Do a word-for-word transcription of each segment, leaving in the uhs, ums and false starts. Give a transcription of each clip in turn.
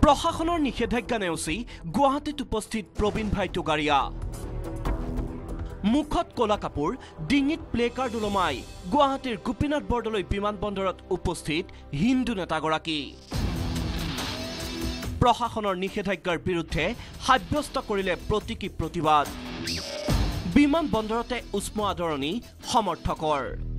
প্ৰশাসনৰ নিষেধাজ্ঞা নেওচি গুৱাহাটীত উপস্থিত প্ৰবীণ ভাই টগাৰিয়া মুখত কলা কাপোৰ ডিঙিত প্লে কাৰ্ড ওলমাই গুৱাহাটীৰ গোপীনাথ বৰদলৈ বিমানবন্দৰত উপস্থিত হিন্দু নেতাগৰাকী প্ৰশাসনৰ নিষেধাজ্ঞাৰ বিৰুদ্ধে সাব্যস্ত কৰিলে প্ৰতীকী প্ৰতিবাদ বিমানবন্দৰতে উষ্ম আদৰণি সমৰ্থকৰ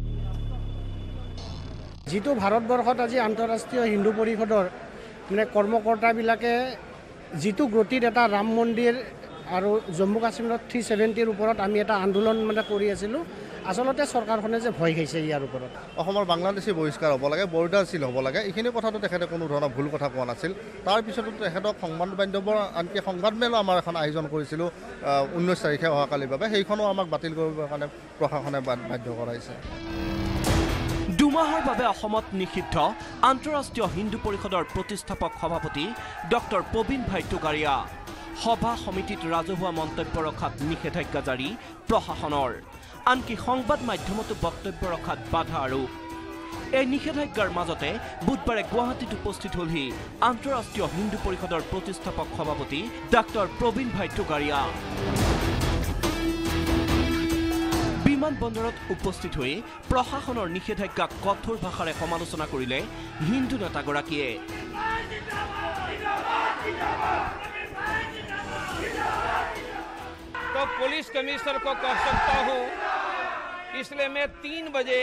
যিটো ভাৰতবৰ্ষত আজি আন্তঃৰাষ্ট্ৰীয় হিন্দু পৰিষদৰ মানে কৰ্মকৰ্তাবিলাকে যিটো গতিত এটা ৰাম মন্দিৰ আৰু জম্মু কাশ্মীৰত থ্ৰী ছেভেণ্টিৰ ওপৰত আমি এটা আন্দোলন মানে কৰি আছিলোঁ আচলতে চৰকাৰখনে যে ভয় খাইছে ইয়াৰ ওপৰত অসমৰ বাংলাদেশী বহিষ্কাৰ হ'ব লাগে বৰ্ডাৰ চিল হ'ব লাগে এইখিনি কথাটো তেখেতে কোনো ধৰণৰ ভুল কথা কোৱা নাছিল তাৰ পিছতো তেখেতক সংবাদ মাধ্যমৰ আনকি সংবাদমেলো আমাৰ এখন আয়োজন কৰিছিলোঁ ঊনৈছ তাৰিখে অহাকালিৰ বাবে সেইখনো আমাক বাতিল কৰিবৰ কাৰণে প্ৰশাসনে বাধ্য কৰাইছে দুমাহৰ বাবে অসমত নিষিদ্ধ আন্তঃৰাষ্ট্ৰীয় হিন্দু পৰিষদৰ প্ৰতিষ্ঠাপক সভাপতি ডক্টৰ প্ৰবীণ ভাই টগাৰিয়া সভা সমিতিত ৰাজহুৱা মন্তব্য ৰখাত নিষেধাজ্ঞা জাৰি প্ৰশাসনৰ আনকি সংবাদ মাধ্যমতো বক্তব্য ৰখাত বাধা আৰোপ এই নিষেধাজ্ঞাৰ মাজতে বুধবাৰে গুৱাহাটীত উপস্থিত হলহি আন্তঃৰাষ্ট্ৰীয় হিন্দু পৰিষদৰ প্ৰতিষ্ঠাপক সভাপতি ডক্টৰ প্ৰবীণ ভাই টগাৰিয়া বিমানবন্দৰত উপস্থিত হৈ প্ৰশাসনৰ নিষেধাজ্ঞাক কঠোৰ ভাষাৰে সমালোচনা কৰিলে হিন্দু নেতাগৰাকীয়ে तो पुलिस कमिश्नर को कह सकता हूं इसलिए मैं तीन बजे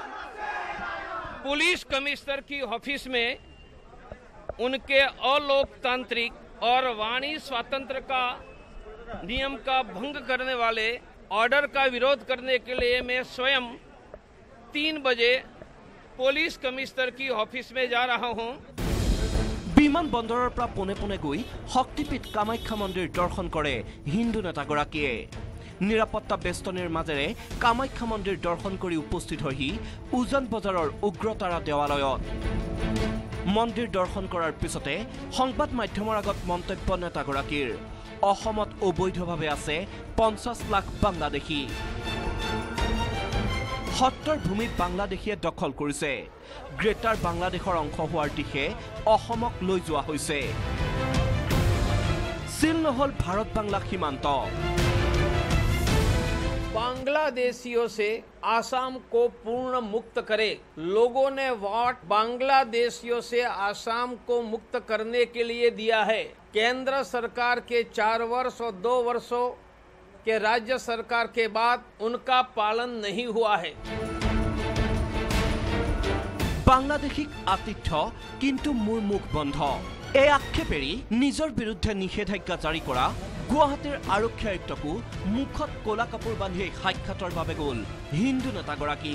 पुलिस कमिश्नर की ऑफिस में उनके अलोकतांत्रिक और वाणी स्वातंत्र का नियम का भंग करने वाले ऑर्डर का विरोध करने के लिए मैं स्वयं तीन बजे पुलिस कमिश्नर की ऑफिस में जा रहा हूं বিমানবন্দৰৰ পৰা পোনে পোনে গৈ শক্তিপীঠ কামাখ্যা মন্দিৰ দৰ্শন কৰে হিন্দু নেতাগৰাকীয়ে নিৰাপত্তা বেষ্টনীৰ মাজেৰে কামাখ্যা মন্দিৰ দৰ্শন কৰি উপস্থিত হয়হি উজান বজাৰৰ উগ্ৰতাৰা দেৱালয়ত মন্দিৰ দৰ্শন কৰাৰ পিছতে সংবাদ মাধ্যমৰ আগত মন্তব্য নেতাগৰাকীৰ অসমত অবৈধভাৱে আছে পঞ্চাছ লাখ বাংলাদেশী সত্তৰ ভূমিত বাংলাদেশীয়ে দখল কৰিছে গ্ৰেটাৰ বাংলাদেশৰ অংশ হোৱাৰ দিশে অসমক লৈ যোৱা হৈছে চিল নহল ভাৰত বাংলা সীমান্ত बांग्लादेशियों से आसाम को पूर्ण मुक्त करे लोगों ने वोट बांग्लादेशियों से आसाम को मुक्त करने के लिए दिया है केंद्र सरकार के चार वर्ष और दो वर्षों के राज्य सरकार के बाद उनका पालन नहीं हुआ है বাংলাদেশিক আতিথ্য কিন্তু মোৰ মুখ বন্ধ এই আক্ষেপেৰি নিজৰ বিৰুদ্ধে নিষেধাজ্ঞা জাৰি কৰা গুৱাহাটীৰ আৰক্ষী আয়ুক্তকো মুখত কলা কাপোৰ বান্ধি সাক্ষাতৰ বাবে গ'ল হিন্দু নেতাগৰাকী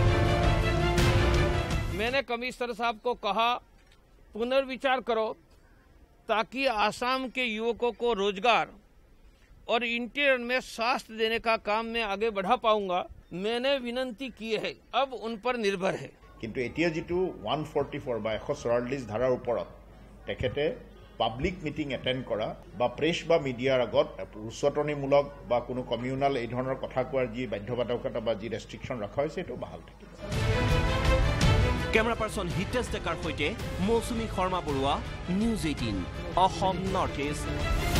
मैंने कमिश्नर साहब को कहा पुनर्विचार करो ताकि आसाम के युवकों को रोजगार और इंटीरियर में स्वास्थ्य देने का काम मैं आगे बढ़ा पाऊंगा मैंने विनती की है अब उन पर निर्भर है কিন্তু এতিয়া যেটো one forty-four বা one forty-four ধাৰাৰ ওপৰত তেখেতে পাব্লিক মিটিং এটেন্ড কৰা বা প্ৰেছ বা মিডিয়াৰ আগত উচ্চতনিমূলক বা কোনো কমিউনাল এই ধৰণৰ কথা কোৱাৰ যি বাধ্যবাধকতা বা যি ৰেষ্ট্ৰিকশন ৰখা হৈছে এটো বাহাল থাকিব কেমেৰা পাৰ্সন হিতেশ ডেকাৰ সৈতে Mousumi Sharma Baruah news eighteen Assam north east